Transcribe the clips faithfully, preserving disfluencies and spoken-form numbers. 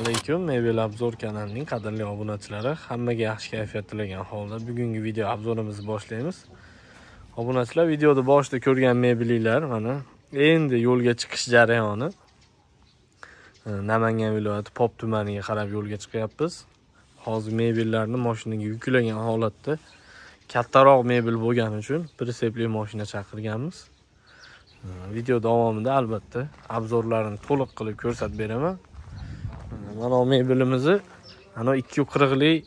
alaykum. Mebel Obzor kanalining qadrli obunachilari, hammaga yaxshi kayfiyat tilagan holda bugungi video obzorimizni boshlaymiz. Obunachilar, videoda boshida ko'rgan mebellar mana endi yo'lga chiqish jarayoni. Namangan viloyati Pop tumaniga qarab yo'lga chiqyapmiz. Hozir mebellarni mashinaga yuklagan holatda kattaroq mebel bo'lgani uchun pritsepli mashina chaqirganmiz. Video davomida albatta obzorlarni to'liq qilib ko'rsatib beraman. Mana mebelimizni ana ikki yuz qirq lik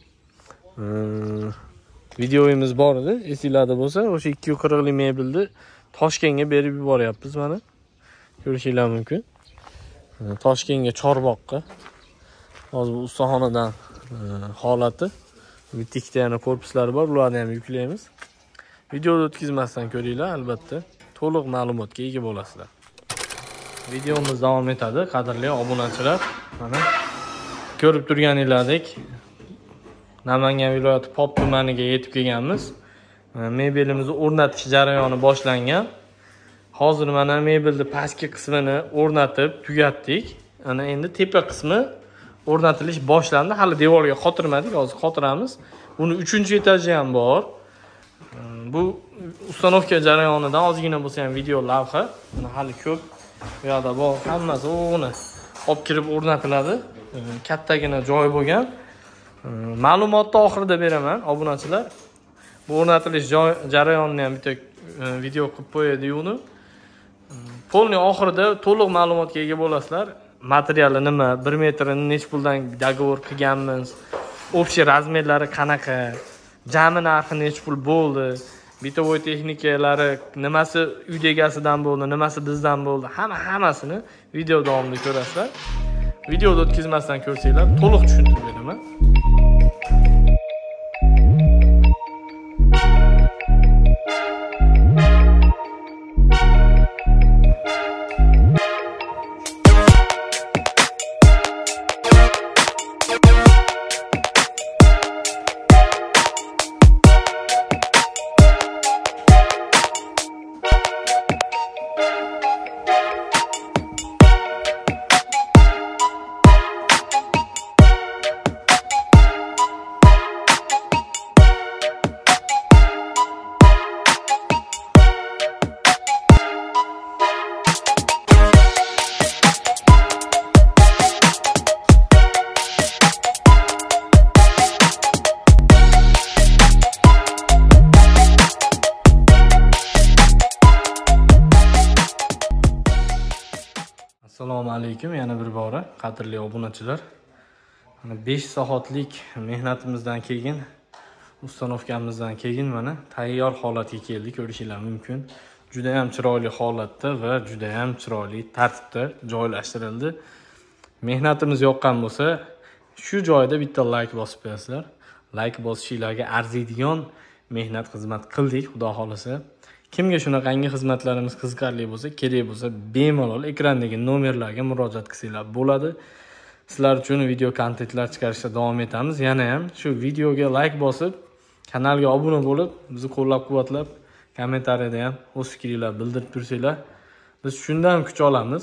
videomiz bor edi. Esinglarda bo'lsa, o'sha ikki yuz qirq lik mebelni Toshkentga berib yuboryapmiz mana. Ko'rishingiz mumkin. Toshkentga Chorboqqa. Hozir bu ustaxonadan holati. Bitikda yana korpuslari bor, ularni ham yuklaymiz. Videoni o'tkazmasdan ko'ringlar, albatta to'liq ma'lumotga ega bo'lasizlar. Videomiz davom etadi, qadrli obunachilar. Mana ko'rib turganingizdek, Namangan viloyati Pop tumaniga yetib kelganmiz. Mebelimizni o'rnatish jarayoni boshlangan. Hozir mana mebelni pastki qismini o'rnatib tugatdik. Ana endi tepa qismi o'rnatilish boshlandi. Hali devorga qotirmadik, hozir qotiramiz. Buni uchinchi etaji ham bor. Bu ustanovka jarayonidan ozgina bo'lsa ham video lavha. Mana hali ko'p bu yerda bor, hammasi uni olib kirib o'rnatiladi. Kattagina joy bo'lgan. Ma'lumotni oxirida beraman, obunachilar. Bu o'rnatilish jarayonini ham bitta video qilib qo'yadi uni. Polni oxirida to'liq ma'lumotga ega bo'lasizlar. Materiali nima, bir metrini nech puldan dogovor qilganmiz, общий razmerlari qanaqa, jami narxi nech pul bo'ldi, bitovoy texnikalari nimasi uy egasidan bo'ldi, nimasi bizdan bo'ldi, hamma hammasini video davomida ko'rasizlar. Videoni o'tkazmasdan ko'rsanglar, to'liq tushuntirib beraman. Assalomu alaykum, yana bir bora qadrli obunachilar. Mana besh soatlik mehnatimizdan keyin, ustanovkamizdan keyin mana tayyor holatga keldik, ko'rishingiz mumkin. Juda ham chiroyli holatda va juda ham chiroyli tartibda joylashtirildi. Mehnatimiz yoqqan bo'lsa, shu joyda bitta like bosib qo'yasizlar. Like bosishingizga arziydigan mehnat xizmat qildik, xudo xolasa. Kimga shunaqangi xizmatlarimiz qiziqarli bo'lsa, kerak bo'lsa, bemalol ekrandagi nomerlarga murojaat qilsanglar bo'ladi. Sizlar uchun video kontentlar chiqarishda davom etamiz. Yana ham shu videoga like bosib, kanalga obuna bo'lib, bizni qo'llab-quvvatlab, kommentariyada ham o'z fikringizni bildirib tursanglar, biz shundan kuch olamiz.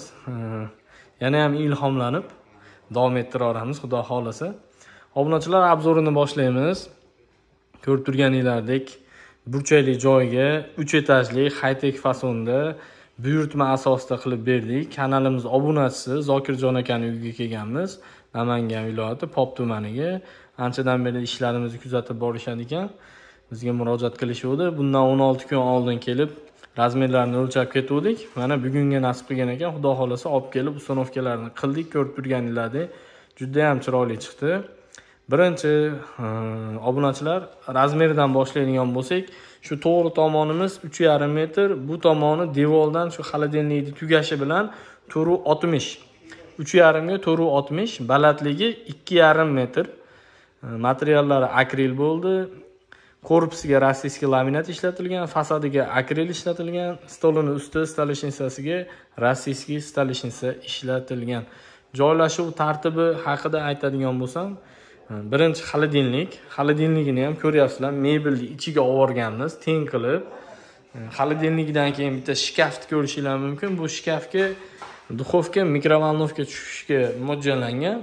Yana ham ilhomlanib davom ettiraveramiz, xudo xolasa. Obunachilar, obzorini boshlaymiz. Ko'rib turganingizdek, burchakli joyga uch etajli high-tech fasonda buyurtma asosida qilib berdik. Kanalimiz obunachisi Zokirjon akaning uyiga kelganmiz. Namangan viloyati Pop tumaniga. Anchadan beri ishlarimizni kuzatib borishar ekan. Bizga murojaat qilishdi. Bundan o'n olti kun oldin kelib razmerlarni o'lchab ketdik. Mana bugunga nasib qilgan ekan, xudo xolasa olib kelib ustanovkalarni qildik. Ko'rib turganingizdek, juda ham chiroyli chiqdi. Birinchi obunachilar, razmeridan boshlaydigan bo'lsak, shu to'g'ri tomonimiz uch yarim metr, bu tomoni devordan shu xolodilnikni tugashi bilan to'rt yuz oltmish. uch yarim ga to'rt yuz oltmish, balandligi ikki yarim metr. Materiallari akril bo'ldi. Korpusiga rossiyskiy laminat ishlatilgan, fasadiga akril ishlatilgan, stolini usti stolishnicasiga rossiyskiy stolishnica ishlatilgan. Joylashuv tartibi haqida aytadigan bo'lsam, birinchi xolodilnik, xolodilnikini ham ko'ryapsizlar, mebelni ichiga olganmiz, teng qilib. Xolodilnikdan keyin bitta shkafni ko'rishingiz mumkin. Bu shkafga duxovka, mikrovolnovka tushishga mo'ljallangan.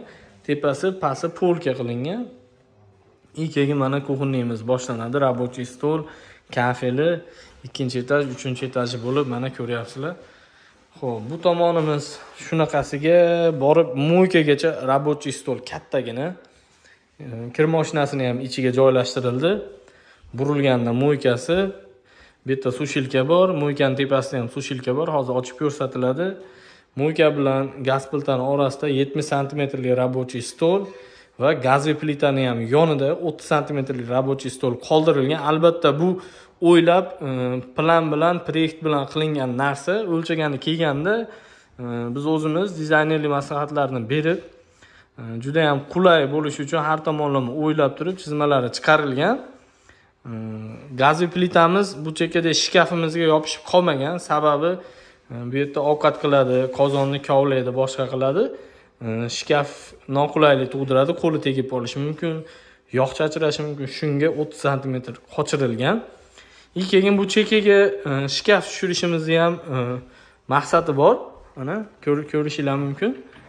tepasi, pasti polka qilingan. İlk mana kuxunimiz boshlanadi. Рабочий stol, kafeli, ikkinchi etaj, uchinchi etaji bo'lib mana ko'ryapsizlar. Xo'p, bu tomonimiz shunaqasiga borib mo'ykagacha рабочий stol kattagina. Kir mashinasini ham ichiga joylashtirildi. Burilganda mo'ykasi, bu yerda sushilka bor, mo'ykaning tepasida ham sushilka bor. Hozir ochib ko'rsatiladi. Mo'yka bilan gaz plitani orasida yetmish santimetrlik рабочий stol va gazli plitani ham yonida o'ttiz santimetrlik рабочий stol qoldirilgan. Albatta bu o'ylab, plan bilan, proyekt bilan qilingan narsa. O'lchagani kelganda biz o'zimiz dizaynerlik maslahatlarini berib, juda ham qulay bo'lishi uchun har tomonlama o'ylab turib chizmalari chiqarilgan. Gazli plitamiz bu chekkada shkafimizga yopishib qolmagan. Sababi bu yerda ovqat qiladi, qozonni kovlaydi, boshqa qiladi. Shkaf noqulaylik tug'diradi, qo'li tegib qolishi mumkin, yog' chachirashi mumkin. Shunga o'ttiz santimetr qochirilgan. Ilk bu chekkaga shkaf tushirishimizni ham maqsadi bor. Mana ko'rishingiz mumkin.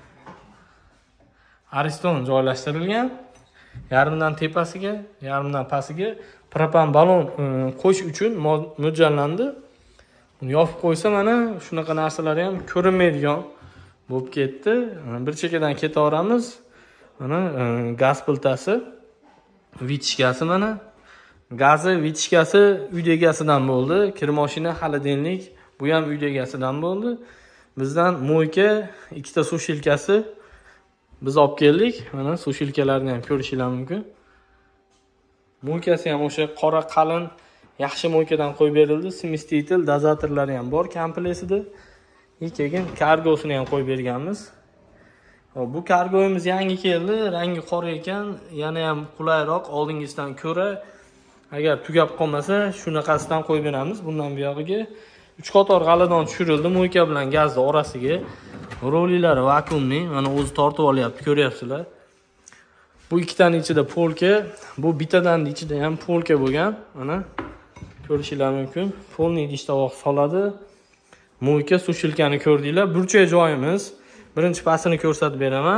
Ariston joylashtirilgan. Yarmidan tepasiga, yarmidan pastiga propan balon qo'yish uchun mo'ljallandi. Buni yopib qo'ysa mana shunaqa narsalar ham ko'rinmaydigan bo'lib ketdi. Bir chekkadan ketaveramiz. Mana gaz plitasi, vitishkasi mana. Gazi, vitishkasi uy egasidan bo'ldi. Kir mashina, xolodilnik bu ham uy egasidan bo'ldi. Bizdan mo'yka, ikkita sushilkasi biz olib keldik. Mana sushilkalarni ham ko'rishingiz mumkin. Mo'ykasi ham o'sha qora qalin yaxshi mo'ykadan qo'yib berildi. Smestitel, dozatorlari ham bor kompleksida. İlk kargosini ham qo'yib berganmiz. Bu kargoyimiz yangi keldi, rangi qora ekan, yana ham qulayroq oldingizdan ko'ra. Agar tugab qolmasa, shunaqasidan qo'yib beramiz. Bundan buyog'iga uch qator g'aladan tushirildi mo'yka bilan gazni orasiga. Rolilari vakuumli, mana o'zi tortib olyapti, ko'ryapsizlar. Bu ikkitaning ichida polka, bu bittadan ichida ham polka bo'lgan. Mana ko'rishingiz mumkin. Polni idish tovoq soladi. Mo'yka, sushilkani ko'rdinglar. Burchak joyimiz. Birinchi pastini ko'rsatib beraman.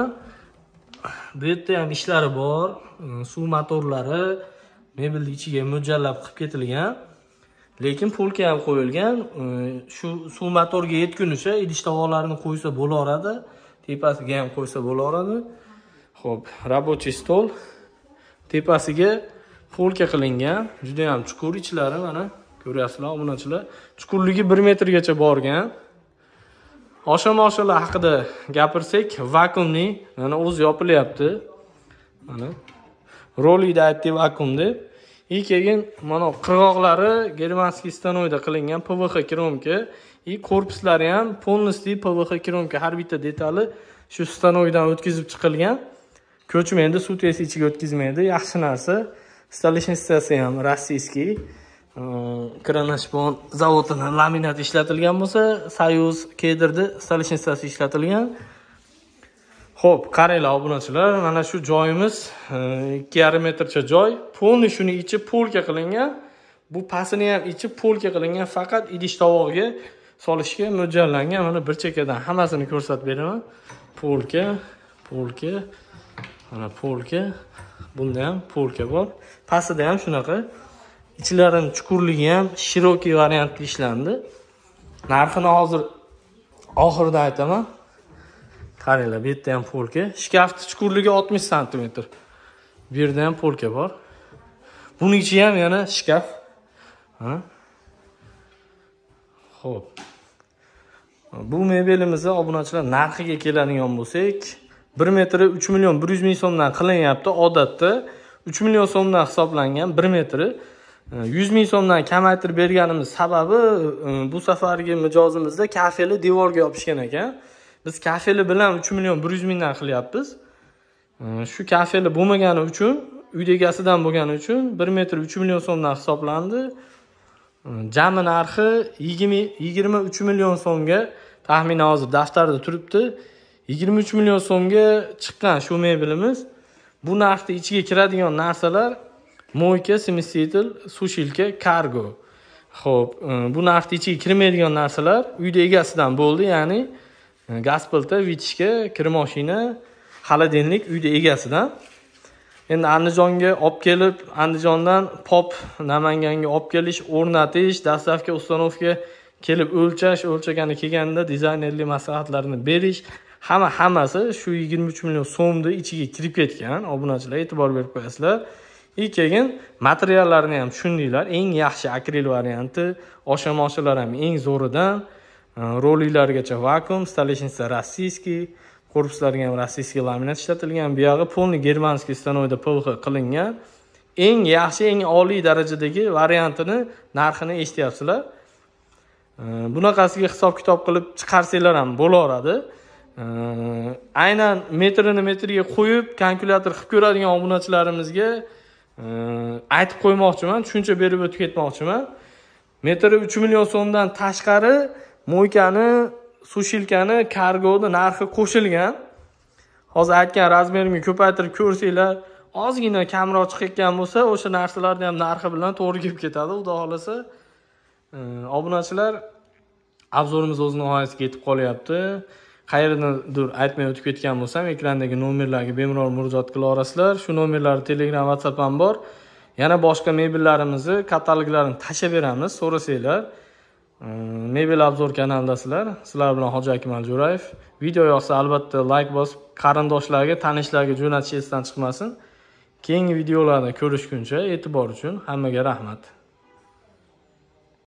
Bu yerda ham ishlari bor. Suv motorlari mebelni ichiga mo'ljallab qilib ketilgan. Lekin polka ham qo'yilgan. Shu suv motorga yetgunicha idish tovoqlarini qo'ysa bo'laveradi. Tepasiga ham qo'ysa bo'laveradi. Xo'p, рабочий stol tepasiga polka qilingan. Juda ham chuqur ichlari mana ko'ryapsizlar, obunachilar. Chuqurligi bir metrgacha borgan. Oshama-oshalar haqida gapirsak, vakuumli, mana o'zi yopilyapti. Mana rolida aytdi vakuum deb. İlk mana qirg'oqlari germanskiy stanoyda qilingan P V X kromka, и korpuslari ham полностью P V X kromka, har bitta detali shu stanoydan o'tkazib chiqilgan. Ko'chmaydi, suv tesi ichiga o'tkazmaydi. Yaxshi narsa. Stalishnitsasi ham rossiyskiy. Kranashpon zavodining laminat ishlatilgan bo'lsa, Soyuz Kedirda stalishnitsasi ishlatilgan. Xo'p, qaranglar obunachilar, mana shu joyimiz ikki yarim metrcha joy. Polni shuni ichi polka qilingan. Bu pasini ham ichi polka qilingan, faqat idish tovoqga solishga mo'ljallangan. Mana bir chekkadan hammasini ko'rsatib beraman. Polka, polka, mana polka. Bunda ham polka bor. Pastida ham shunaqa. İçlarining chuqurligi ham shirokiy variantda ishlandi. Narxini hozir oxirida aytaman. Qaranglar, bu yerda ham polka. Shkafning chuqurligi oltmish santimetr. Bu yerda ham polka bor. Buning ichi ham yana shkaf. Ha? Xo'p. Bu mebelimizni obunachilar narxiga keladigan bo'lsak, bir metri uch million bir yuz ming so'mdan qilinyapti. Odatda uch million so'mdan hisoblangan bir metri yuz ming so'mdan kamaytirib berganimiz sababi bu safargi mijozimizda kafeli devorga yopishgan ekan. Biz kafeli bilan uch million bir yuz mingdan qilyapmiz. Shu kafeli bo'lmagani uchun, uy egasidan bo'lgani uchun bir metr uch million so'mdan hisoblandi. Jami narxi yigirma uch million so'mga taxminan hozir daftarda turibdi. yigirma uch million so'mga chiqqan shu mebelimiz. Bu narxda ichiga kiradigan narsalar mo'yka, smestitel, sushilka, kargo. Xo'p, bu narxda ichiga kirmaydigan narsalar uyda egasidan bo'ldi, ya'ni gaz plita, vitishka, kir mashina, xolodilnik uyda egasidan. Endi Andijonga olib kelib, Andijondan pop Namanganga olib kelish, o'rnatish, dastlabki ustanovka kelib o'lchash, o'lchagani kelganda dizaynerlik maslahatlarini berish, hamma hammasi shu yigirma uch million so'mni ichiga kirib ketgan. Obunachilar e'tibor berib qo'yasizlar. И keyin materiallarini ham tushundinglar. Eng yaxshi akril varianti, osha-moshalar ham eng zo'ridan, roliklargacha vakuum, stoleshniца rossiyskiy, korpuslarga ham rossiyskiy laminat ishlatilgan. Bu yog'i polni germanskiy stanoyda P V X qilingan. Eng yaxshi, eng oliy darajadagi variantini narxini eshityapsizlar. Bunaqasiga hisob-kitob qilib chiqarsanglar ham bo'laveradi. Aynan metrini metriga qo'yib, kalkulyator qilib ko'radigan obunachilarimizga aytib qo'ymoqchiman, tushuncha berib o'tib ketmoqchiman. Metri uch million so'mdan tashqari mo'ykani, sushilkani, kargoni narxi qo'shilgan. Hozir aytgan razmerimni ko'paytirib ko'rsanglar, ozgina kamroq chiqayotgan bo'lsa, o'sha narsalarni ham narxi bilan to'g'ri kelib ketadi. Xudo xolasa, obunachilar, obzorimiz o'z nihoyasiga yetib qolyapti. Qayerdadir aytmay o'tib ketgan bo'lsam, ekrandagi nomerlarga bemalol murojaat qila olasizlar. Shu nomerlar Telegram, WhatsApp ham bor. Yana boshqa mebellarimizni kataloglarini tashab beramiz, so'rasanglar. Mebel obzor kanaldasizlar. Sizlar bilan Hoji Akmal Jo'rayev. Video yoqsa albatta like bosib, qarindoshlarga, tanishlarga jo'natish esdan chiqmasin. Keyingi videolarda ko'rishguncha e'tibor uchun hammaga rahmat.